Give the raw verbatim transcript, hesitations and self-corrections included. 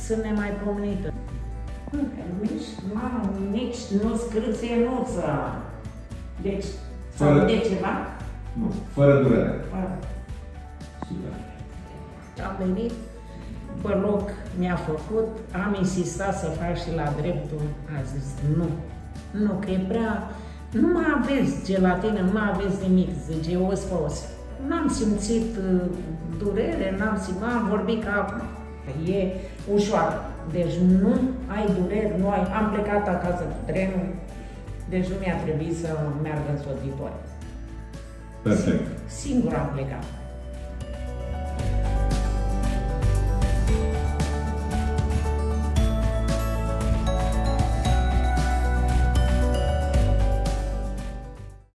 sunt nemaipomenită. Nici, mamă, nici nu scrâție nuță. Deci, Fără... sau de ceva? Nu, fără durere. Fără. Super. Am venit, pe loc mi-a făcut, am insistat să fac și la dreptul, a zis nu, nu, că e prea, nu mai aveți gelatină, nu mai aveți nimic, zice, os pe os. N-am simțit uh, durere, n-am simțit, am vorbit ca acum. E ușoară, deci nu ai dureri, nu ai, am plecat acasă cu trenul, deci nu mi-a trebuit să meargă însoțitoare. Perfect. Singur am plecat.